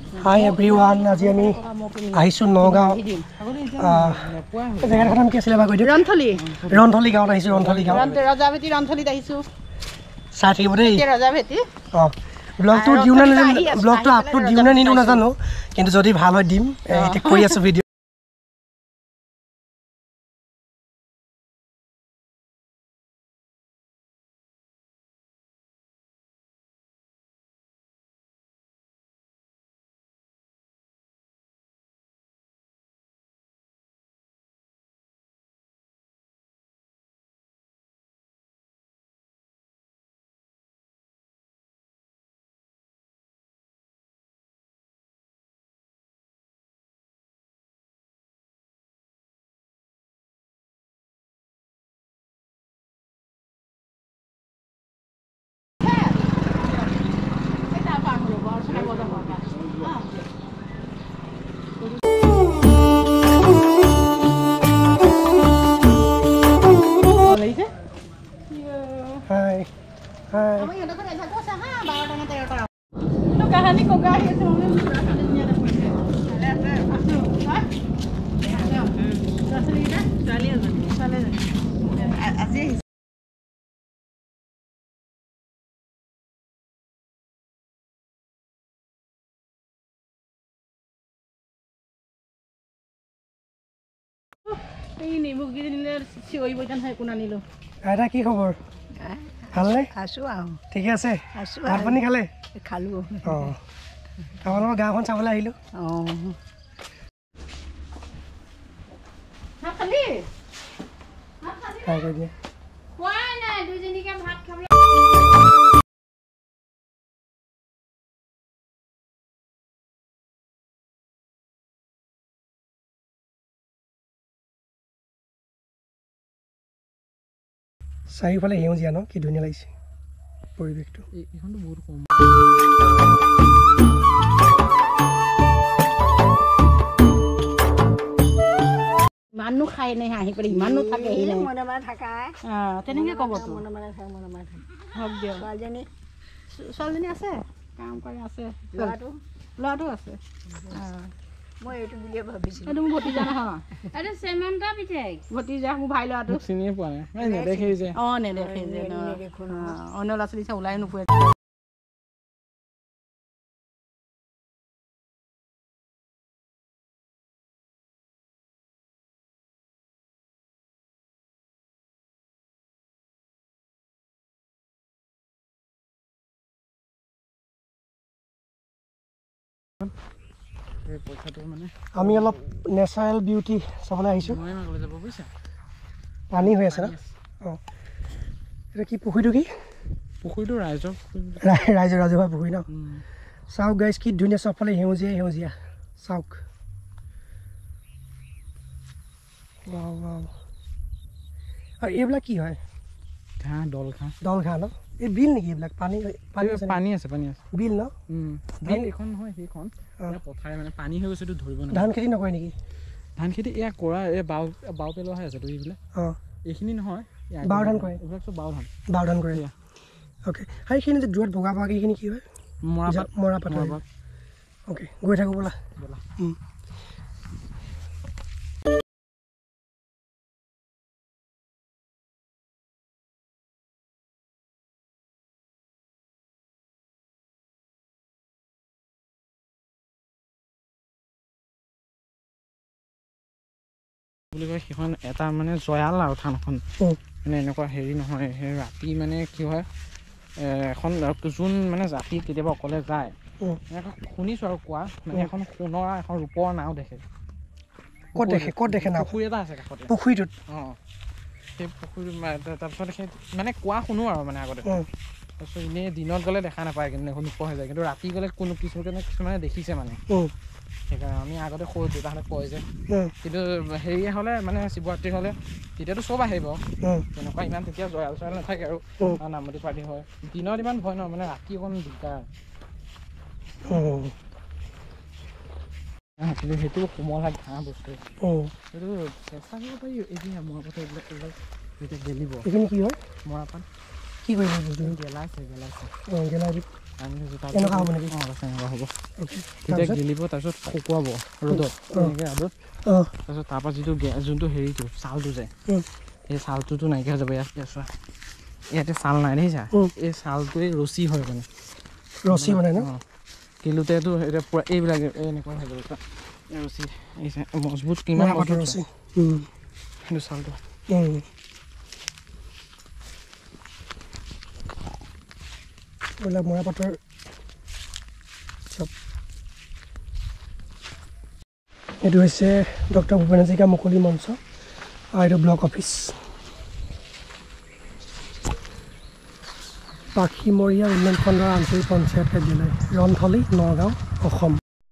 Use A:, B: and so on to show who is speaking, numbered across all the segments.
A: Hi everyone, আজি আমি আহিছো নগাঁও জেগাৰ নাম কি আছিল বা কৈ দিও ৰণথলি গাঁৱত আহিছো ৰণথলি গাঁও
B: ৰজাভেটি ৰণথলিত আহিছো
A: চাই থাকিব দেই
B: ৰজাভেটি
A: ব্লগটো দিউ না ব্লগটো আপলোড দিউ না নিনো নাজানো কিন্তু যদি ভাল হয় দিম এতিয়া কৰি আছো ভিডিও Hi. Hi.
B: कहानी को गाड़ी से ini bugi ini si oi bojan hai kuna nilo
A: ada কি খবৰ ভালনে
B: আছো আও
A: ঠিক আছে ভাত পানী খালে
B: খালো
A: আমাৰ গাঁওখন চাবলৈ আহিলো
B: ভাত খালি
A: খাই গৈ দিয়া
B: কোৱা নাই দুজনীকে ভাত খাবলৈ
A: চাৰিওফালে সেউজীয়া ন কি ধুনীয়া লাগিছে পৰিৱেশটো
C: এইখনটো বহুত কম
B: মানুহ খাই নাই আহি পৰি মানুহ থাকে হি নাই
D: মনে মনে থাকা
B: তেনেকে ক'ব তো
D: মনে মনে থাক মনে মনে থাক
B: হক দিও ছোৱালীজনী আছে কাম কৰি আছে ল'ৰাটো আছে
D: মই এইটো বুলিয়ে ভাবিছিলো
B: এইটো মোৰ ভতিজা নহয়
D: আৰে সেমন্তা পিঠেক
B: ভতিজা মোৰ ভাই ল'ৰাটো
C: চিনিয়ে পোৱা নাই নেদেখেই যে
B: নেদেখে যে অন্য ল'ৰা ছোৱালী ওলাই নুপুৰে
A: আমি অলপ নেচাৰেল বিউটি চাবলৈ আহিছো পানী হৈ আছে না এটা কি পুখুৰীটো কি
C: পুখুৰীটো
A: ৰাজহুৱা পুখুৰী ন চাওক গাইজ কি ধুনীয়া চবফালে সেউজীয়া সেউজীয়া চাওক আৰু এইবিলাক কি হয়
C: ঘাঁহ
A: দল ঘাঁহ ন এই বিল নেকি এইবিলাক
C: পানী আছে
A: বিল ন
C: বিল এখন নহয় সেইখন পথাৰে মানে পানী হৈ গৈছে ধৰিব নোৱাৰে
A: ধান খেতি নকৰে নেকি
C: ধান খেতি এয়া কৰা এই বাও পেলোৱাহে আছে এইবিলাক এইখিনি নহয়
A: বাও ধান কৰে
C: এইবিলাক চব বাও ধান
A: কৰে অ'কে সেইখিনি যে দূৰত বগা বগাকে এইখিনি কি হয় মৰাপাট অ'কে গৈ থাকোঁ ব'লা
C: বুলি কয় সেইখন এটা মানে জয়াল আৰু থানখন মানে এনেকুৱা হেৰি নহয় সেই ৰাতি মানে কি হয় এখন যোন মানে জাতি কেতিয়াবা অকলে যায় শুনিছোঁ আৰু কোৱা মানে এখন সোণৰ এখন ৰূপৰ নাও দেখে
A: ক'ত দেখে নাও
C: পুখুৰী এটা আছে কাষতে
A: পুখুৰীটোত
C: সেই পুখুৰী তাৰপিছত সেই মানে কোৱা শুনো আৰু মানে আগতে তাৰপিছত এনেই দিনত গ'লে দেখা নাপায় কিন্তু এখন নোপোৱা হৈ যায় কিন্তু ৰাতি গ'লে কিছুমানে দেখিছে মানে সেইকাৰণে আমি আগতে সৰু দেউতাহঁতে কয় যে কিন্তু হেৰি হ'লে মানে শিৱৰাত্ৰি হ'লে তেতিয়াতো চব আহিব তেনেকুৱা ইমান তেতিয়া জয়াল চয়াল নাথাকে আৰু নামতি পাৰ্টি হয় দিনত ইমান ভয় নহয় মানে ৰাতি অকণ দিগদাৰ সেইটো কোমল ঘাঁহ বস্তু সেইটো চেষ্টা কৰিব পাৰি এতিয়া মৰাপাট এইবিলাক যেতিয়া গেলিব
A: এইখিনি কি হয়
C: মৰাপাট
A: কি কৰিব বস্তু
C: গেলাইছে
A: গেলাই এনেকুৱা হ'ব নেকি?
C: এনেকুৱা হ'ব
A: অ'কে
C: তেতিয়া গেলিব তাৰপিছত শুকুৱাব ৰ'দত এনেকৈ ৰ'দত তাৰপিছত তাৰপৰা যোনটো হেৰিটো ছালটো যায় সেই ছালটোতো নাইকিয়া হৈ যাব ইয়াত চোৱা ইয়াতে ছাল নাই দেখিছা এই ছালটোৱে ৰছী হয় মানে
A: ৰছী মানে ন
C: কিলোতেতো এতিয়া পূৰা এইবিলাক এনেকুৱা হৈ যাব ৰছী মজবুত কিমান মজবুত
A: ৰছী
C: সেইটো ছালটো
A: এইবিলাক মৰাপাটৰ চব এইটো হৈছে ডক্টৰ ভূপেন হাজৰিকা মুকলি মঞ্চ আৰু এইটো ব্লক অফিচ পাখিমৰীয়া উন্নয়ন খণ্ডৰ আঞ্চলিক পঞ্চায়ত কাৰ্যালয় ৰণথলী নগাঁও অসম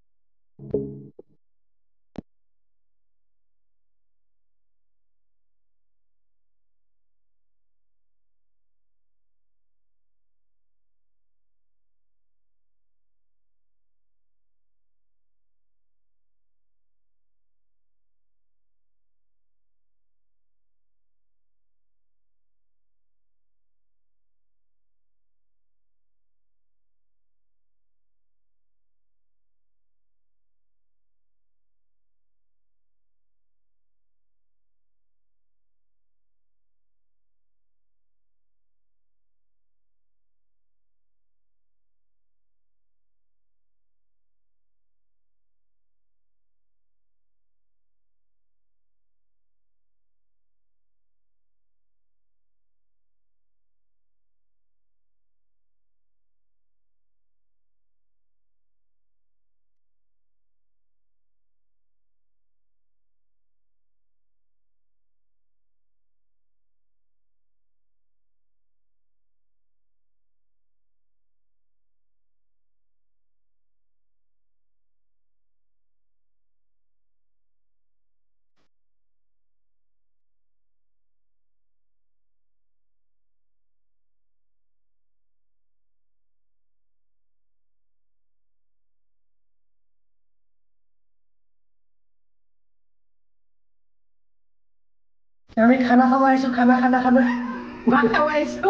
A: আমি খানা খাব আহিছোঁ খানা ভাত খাব আহিছোঁ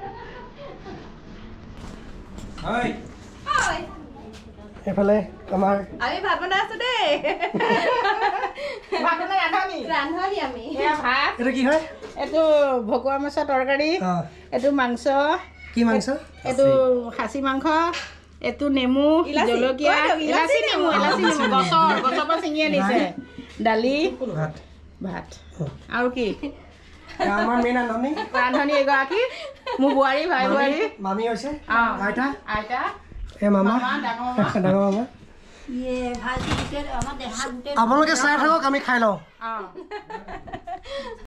A: এইফালে আমাৰ
B: আমি ভাত বনাই আছো দেই ভাত বনাই ৰান্ধনি আমি ভাত
A: এইটো কি হয়
B: এইটো ভকুৱা মাছৰ তৰকাৰী এইটো মাংস
A: কি মাংস
B: এইটো খাচী মাংস এইটো নেমু জলকীয়া ইলাচি নেমু গছৰ পৰা ছিঙি আনিছে দালি ভাত আৰু কি
A: আমাৰ মেইন
B: ৰান্ধনি এগৰাকী মোৰ বোৱাৰী ভাই বোৱাৰী
A: মামী হৈছে আইতা
B: মামা
A: ডাঙৰ মামা আপোনালোকে চাই থাকক আমি খাই লওঁ